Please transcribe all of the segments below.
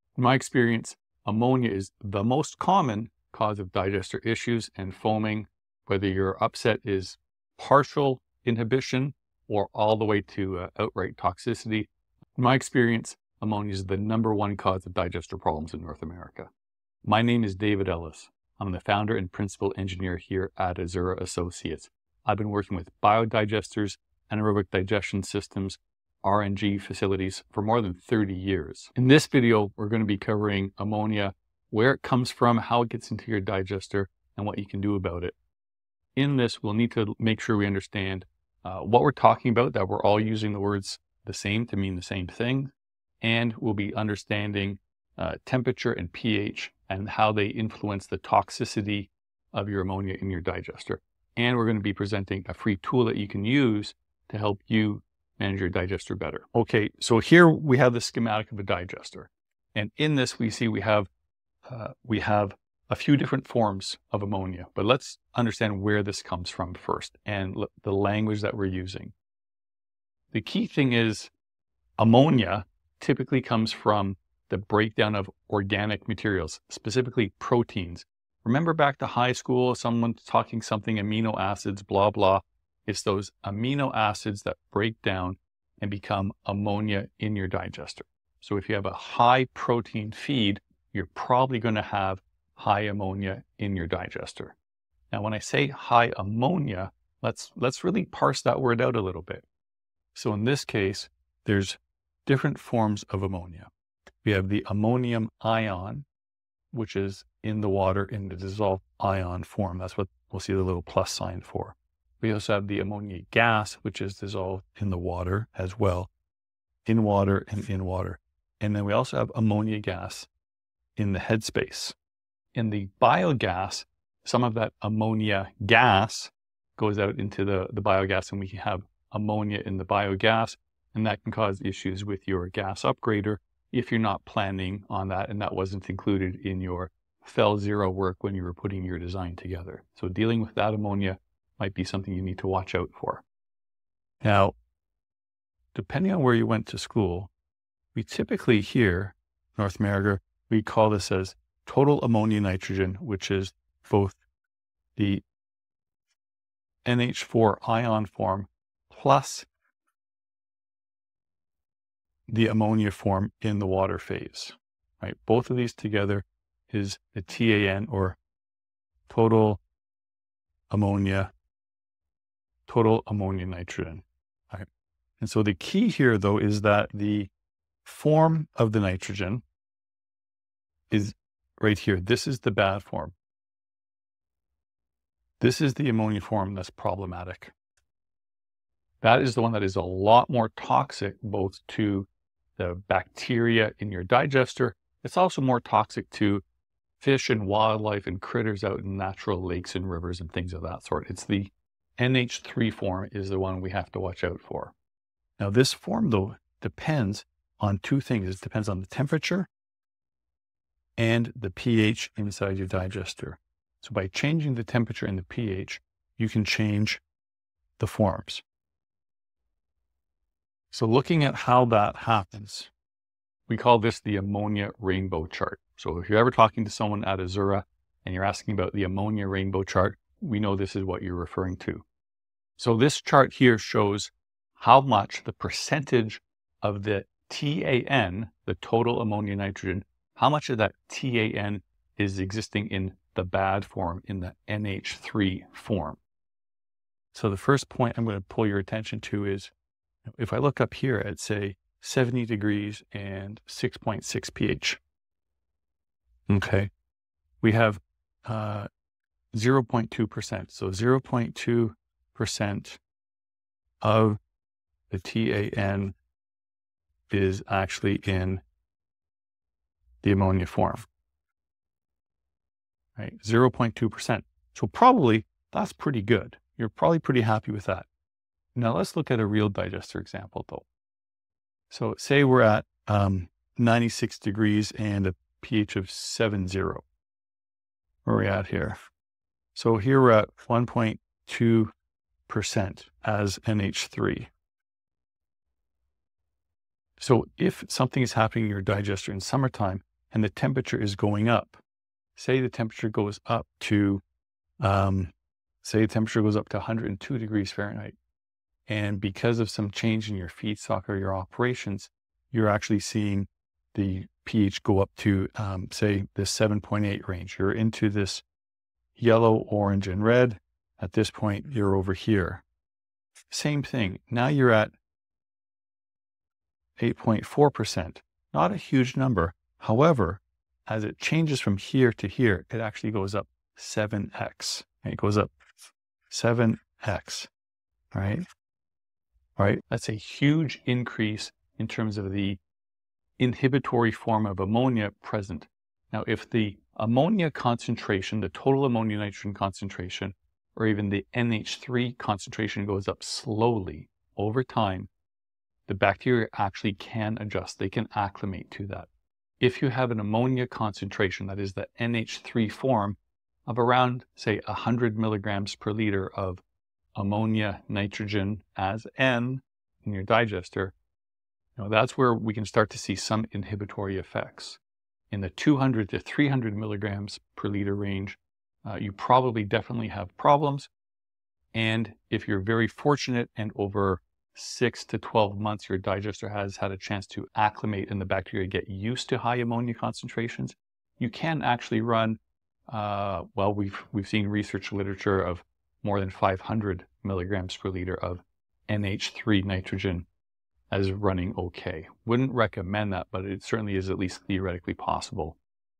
In my experience, ammonia is the most common cause of digester issues and foaming, whether your upset is partial inhibition or all the way to outright toxicity. In my experience, ammonia is the #1 cause of digester problems in North America. My name is David Ellis. I'm the founder and principal engineer here at Azura Associates. I've been working with biodigesters, anaerobic digestion systems, RNG facilities for more than 30 years. In this video, we're going to be covering ammonia, where it comes from, how it gets into your digester, and what you can do about it. In this, we'll need to make sure we understand what we're talking about, that we're all using the words the same to mean the same thing, and we'll be understanding temperature and pH and how they influence the toxicity of your ammonia in your digester. And we're going to be presenting a free tool that you can use to help you manage your digester better. Okay, so here we have the schematic of a digester. And in this, we see we have a few different forms of ammonia, but let's understand where this comes from first and the language that we're using. The key thing is ammonia typically comes from the breakdown of organic materials, specifically proteins. Remember back to high school, someone's talking something, amino acids, blah, blah. It's those amino acids that break down and become ammonia in your digester. So if you have a high protein feed, you're probably going to have high ammonia in your digester. Now, when I say high ammonia, let's really parse that word out a little bit. So in this case, there's different forms of ammonia. We have the ammonium ion, which is in the water in the dissolved ion form. That's what we'll see the little plus sign for. We also have the ammonia gas, which is dissolved in the water as well, in water and in water. And then we also have ammonia gas in the headspace. In the biogas, some of that ammonia gas goes out into the biogas, and we have ammonia in the biogas, and that can cause issues with your gas upgrader if you're not planning on that, and that wasn't included in your FEL 0 work when you were putting your design together. So dealing with that ammonia might be something you need to watch out for. Now, depending on where you went to school, we typically here, North America, we call this as total ammonia nitrogen, which is both the NH4 ion form plus the ammonia form in the water phase, right? Both of these together is the TAN, or total ammonia nitrogen, right? And so the key here, though, is that the form of the nitrogen is right here. This is the bad form. This is the ammonia form that's problematic. That is the one that is a lot more toxic, both to the bacteria in your digester. It's also more toxic to fish and wildlife and critters out in natural lakes and rivers and things of that sort. It's the NH3 form is the one we have to watch out for. Now, this form, though, depends on two things. It depends on the temperature and the pH inside your digester. So by changing the temperature and the pH, you can change the forms. So looking at how that happens, we call this the ammonia rainbow chart. So if you're ever talking to someone at Azura and you're asking about the ammonia rainbow chart, we know this is what you're referring to. So this chart here shows how much the percentage of the TAN, the total ammonia nitrogen, how much of that TAN is existing in the bad form, in the NH3 form. So the first point I'm going to pull your attention to is, if I look up here at, say, 70 degrees and 6.6 pH, okay, we have 0.2%. So 0.2% of the TAN is actually in the ammonia form, right? 0.2%. So probably that's pretty good. You're probably pretty happy with that. Now let's look at a real digester example, though. So say we're at 96 degrees and a pH of 7.0. Where are we at here? So here we're at 1.2% as NH3. So if something is happening in your digester in summertime, and the temperature is going up. Say the temperature goes up to, 102 degrees Fahrenheit. And because of some change in your feedstock or your operations, you're actually seeing the pH go up to, say, the 7.8 range. You're into this yellow, orange, and red. At this point, you're over here. Same thing. Now you're at 8.4%. Not a huge number. However, as it changes from here to here, it actually goes up 7x. It goes up 7x, right? Right? That's a huge increase in terms of the inhibitory form of ammonia present. Now, if the ammonia concentration, the total ammonia nitrogen concentration, or even the NH3 concentration goes up slowly over time, the bacteria actually can adjust. They can acclimate to that. If you have an ammonia concentration, that is the NH3 form, of around, say, 100 milligrams per liter of ammonia nitrogen as N in your digester, that's where we can start to see some inhibitory effects. In the 200 to 300 milligrams per liter range, you probably definitely have problems. And if you're very fortunate and over 6 to 12 months, your digester has had a chance to acclimate and the bacteria get used to high ammonia concentrations, you can actually run, we've seen research literature of more than 500 milligrams per liter of NH3 nitrogen as running okay. Wouldn't recommend that, but it certainly is at least theoretically possible.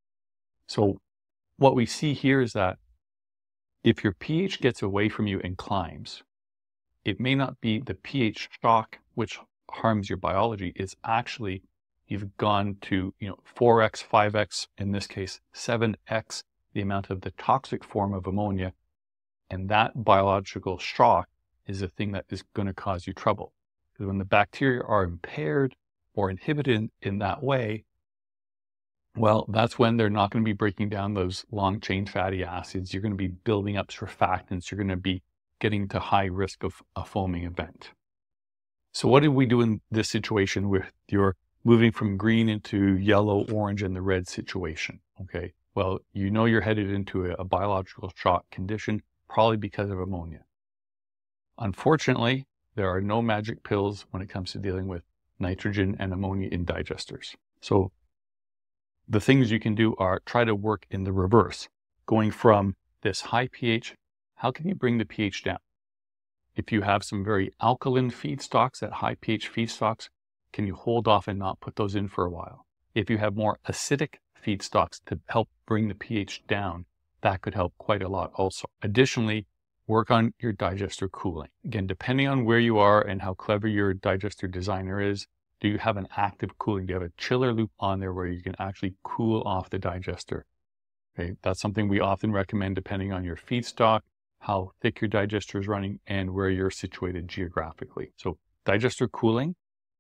So what we see here is that if your pH gets away from you and climbs, it may not be the pH shock which harms your biology. It's actually you've gone to 4x, 5x, in this case 7x, the amount of the toxic form of ammonia, and that biological shock is the thing that is going to cause you trouble. Because when the bacteria are impaired or inhibited in that way, well, that's when they're not going to be breaking down those long-chain fatty acids. You're going to be building up surfactants. You're going to be getting to high risk of a foaming event. So what did we do in this situation with your moving from green into yellow, orange, and the red situation? Okay, well, you're headed into a biological shock condition, probably because of ammonia. Unfortunately, there are no magic pills when it comes to dealing with nitrogen and ammonia in digesters. So the things you can do are try to work in the reverse. Going from this high pH, how can you bring the pH down? If you have some very alkaline feedstocks, at high pH feedstocks, can you hold off and not put those in for a while? If you have more acidic feedstocks to help bring the pH down, that could help quite a lot also. Additionally, work on your digester cooling. Again, depending on where you are and how clever your digester designer is, do you have an active cooling? Do you have a chiller loop on there where you can actually cool off the digester? Okay, that's something we often recommend depending on your feedstock, how thick your digester is running, and where you're situated geographically. So digester cooling,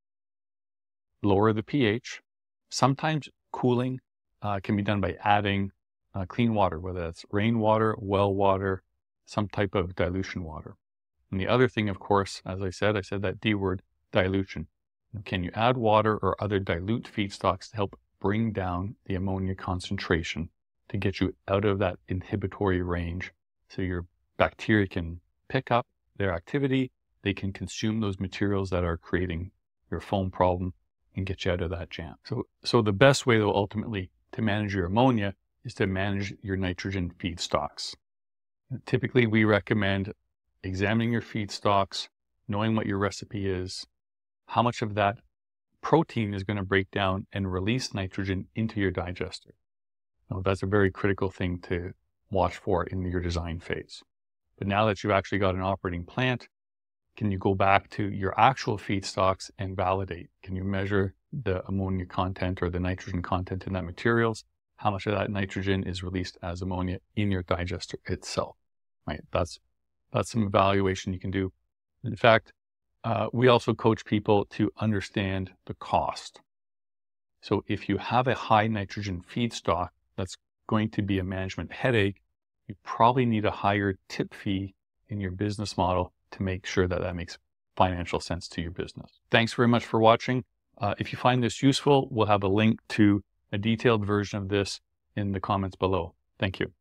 lower the pH. Sometimes cooling can be done by adding clean water, whether that's rainwater, well water, some type of dilution water. And the other thing, of course, as I said that D word, dilution. Can you add water or other dilute feedstocks to help bring down the ammonia concentration to get you out of that inhibitory range so your bacteria can pick up their activity, they can consume those materials that are creating your foam problem and get you out of that jam. So the best way, though, ultimately to manage your ammonia is to manage your nitrogen feedstocks. Typically, we recommend examining your feedstocks, knowing what your recipe is, how much of that protein is going to break down and release nitrogen into your digester. Now, that's a very critical thing to watch for in your design phase. But now that you've actually got an operating plant, can you go back to your actual feedstocks and validate? Can you measure the ammonia content or the nitrogen content in that materials? How much of that nitrogen is released as ammonia in your digester itself? Right? That's some evaluation you can do. In fact, we also coach people to understand the cost. So if you have a high nitrogen feedstock that's going to be a management headache, you probably need a higher tip fee in your business model to make sure that that makes financial sense to your business. Thanks very much for watching. If you find this useful, we'll have a link to a detailed version of this in the comments below. Thank you.